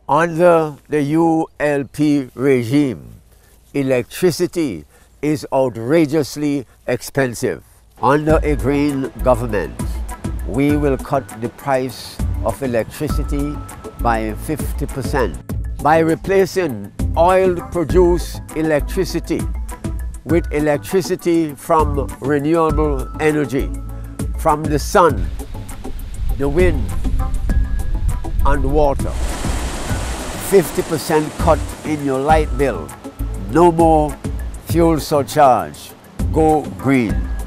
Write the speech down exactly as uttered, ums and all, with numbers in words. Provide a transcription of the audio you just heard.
Under the U L P regime, electricity is outrageously expensive. Under a green government, we will cut the price of electricity by fifty percent by replacing oil-produced electricity with electricity from renewable energy, from the sun, the wind, and water. fifty percent cut in your light bill. No more fuel surcharge. Go green.